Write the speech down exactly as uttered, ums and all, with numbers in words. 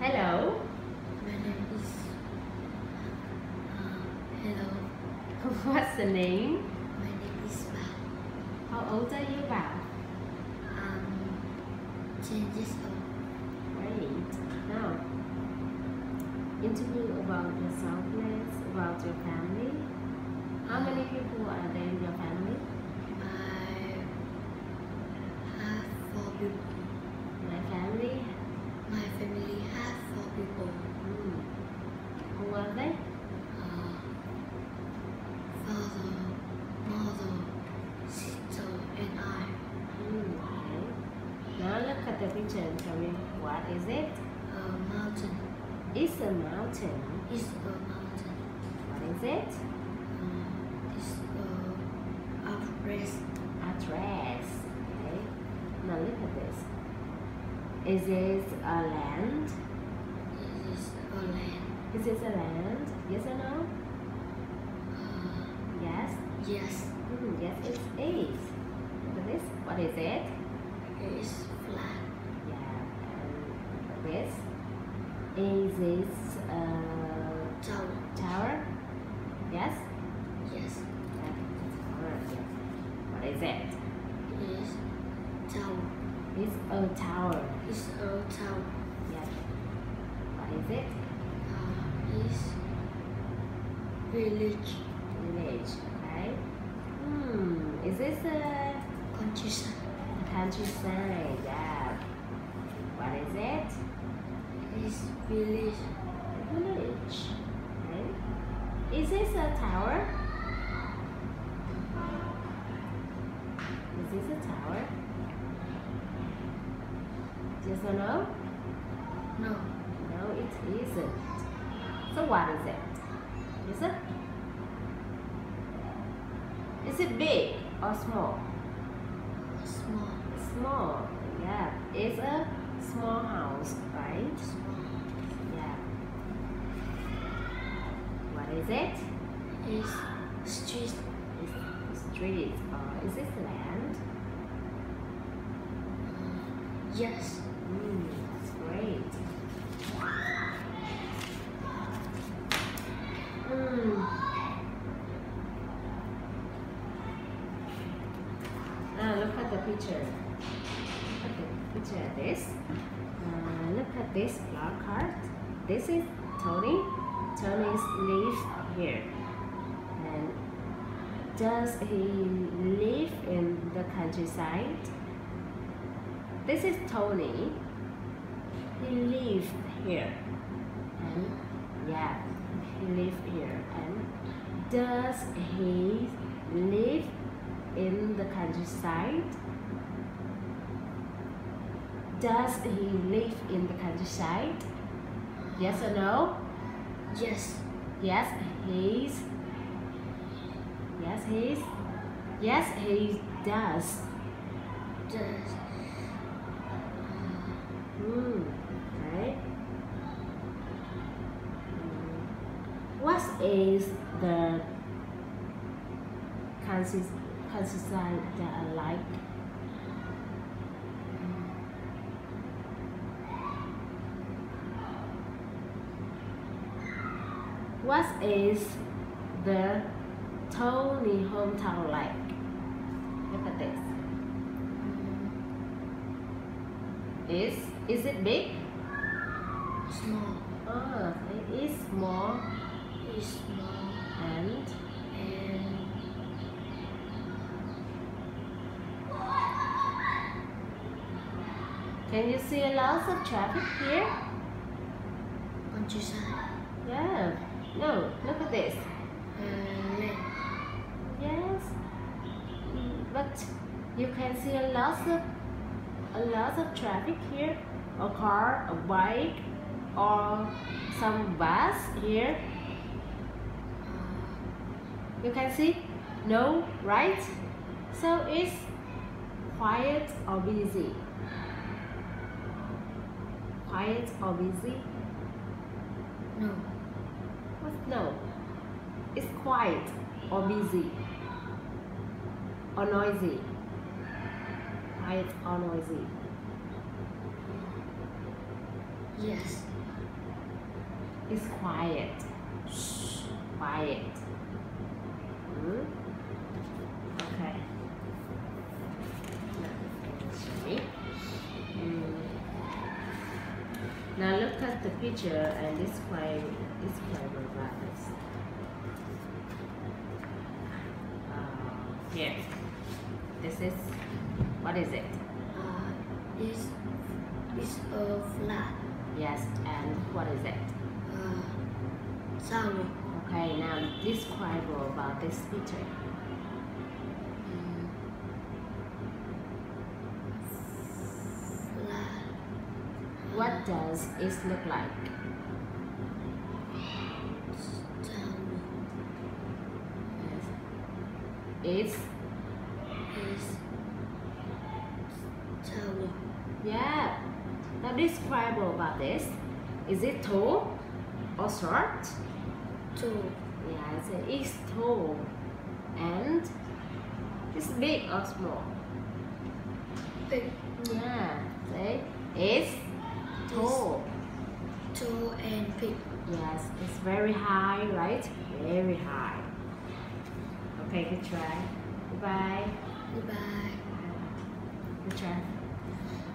Hello. My name is. Uh, hello. What's the name? My name is Bao. How old are you, Bao? I'm ten years old. Great. Now, interview about yourself, please. About your family. How many people are there in your family? I have four people. My family. My family has four people. Hmm. Who are they? Uh, father, mother, sister, and I. Hmm. Okay. Now look at the picture and tell me what is it? A mountain. It's a mountain. It's a mountain. What is it? Uh, it's a address. Address. Okay. Now look at this. Is this a land? It is a land. Is this a land? Yes or no? Uh, Yes. yes. Hmm, yes, it is. Look at this. What is it? It is flat. Yeah. And look at this. Is this a Tower. tower? Yes. Yes. Yeah, it's a tower. Yes. What is it? It is tower. It's a tower. It's a tower. Yes. What is it? Uh, it's village. Village. Okay. Hmm. Is this a Countryside. countryside? Yeah. What is it? It's village. Village. Okay. Is this a tower? Is this a tower? Yes or no? No. No, it isn't. So what is it? Is it? Is it big or small? Small. Small. Yeah. It's a small house, right? Small. Yeah. What is it? It's street. It's street. Or is this land? Uh, yes. Mm, that's great. Mm. Now look at the picture. Look at the picture of this. Uh, look at this placard. This is Tony. Tony's live here. And does he live in the countryside? This is Tony. He lives here. And yeah, he lives here. And does he live in the countryside? Does he live in the countryside? Yes or no? Yes. Yes, he's. Yes, he's. Yes, he does. Yes. Hmm. Okay. Hmm. What is the consist countryside that I like? What is the Tony hometown like? Look at this. Is is it big? Small. Ah, it is small. It's small. And And can you see a lot of traffic here? countryside. Yeah. No, look at this. Uh, land. Yes. Mm, But you can see a lot of a lot of traffic here. A car, a bike, or some bus here. Uh, You can see? No, right? So it's quiet or busy? Quiet or busy? no. What? No. It's quiet or busy? Or noisy? Quiet or noisy? Yes. It's quiet. Shh, quiet. Hmm? Okay. Now, mm. Now look at the picture and describe describe about this. Uh, here. This is, what is it? Uh, this is a flat. Yes, and what is it? Uh, sorry. Okay, now describe about this picture. Mm. Flat. What does it look like? Sorry. It's, Is sorry. yeah. Now describe about this. Is it tall or short? Two. Yes, it's tall. And it's big or small? Big. Yeah, see? It's tall. Two and big. Yes, it's very high, right? Very high. Okay, good try. Goodbye. Goodbye. Good try.